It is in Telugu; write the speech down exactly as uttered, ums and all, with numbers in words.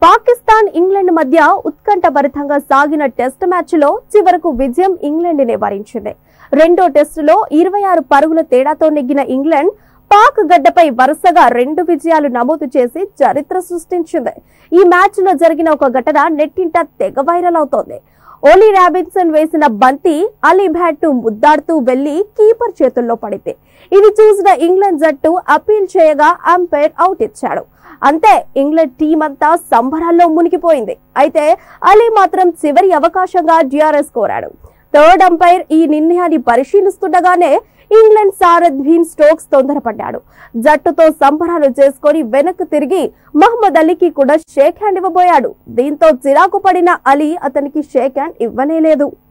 పాకిస్తాన్ ఇంగ్లాండ్ మధ్య ఉత్కంఠభరితంగా సాగిన టెస్ట్ మ్యాచ్ లో చివరకు విజయం ఇంగ్లాండ్ ని వరించింది. రెండో టెస్టులో ఇరవై ఆరు పరుగుల తేడాతో నెగ్గిన ఇంగ్లాండ్ పాక్ గడ్డపై వరుసగా రెండు విజయాలు నమోదు చేసి చరిత్ర సృష్టించింది. ఈ మ్యాచ్ లో జరిగిన ఒక ఘటన నెట్టింట తెగ వైరల్ అవుతోంది. ఓలీ రాబిన్సన్ వేసిన బంతి అలీ బ్యాట్ ముద్దాడుతూ వెళ్లి కీపర్ చేతుల్లో పడింది. ఇది చూసిన ఇంగ్లాండ్ జట్టు అపీల్ చేయగా అంపైర్ అవుట్ ఇచ్చాడు. అంతే, ఇంగ్లాండ్ టీం అంతా సంబరాల్లో మునిగిపోయింది. అయితే అలీ మాత్రం చివరి అవకాశంగా డిఆర్ఎస్ కోరాడు. థర్డ్ అంపైర్ ఈ నిర్ణయాన్ని పరిశీలిస్తుండగానే ఇంగ్లాండ్ సారథి స్టోక్స్ తొందరపడ్డాడు. జట్టుతో సంబరాలు చేసుకుని వెనక్కు తిరిగి మహమ్మద్ అలీకి కూడా షేక్ హ్యాండ్ ఇవ్వబోయాడు. దీంతో చిరాకు పడిన అలీ అతనికి షేక్ హ్యాండ్ ఇవ్వనేలేదు.